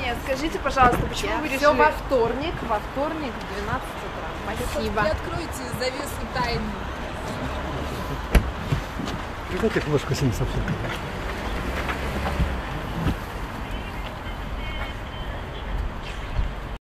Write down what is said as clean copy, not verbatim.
Женя, скажите, пожалуйста, почему вы решили... Все во вторник в 12 утра. Спасибо. Не откройте завесу тайны. Придайте флешку 7 совсем.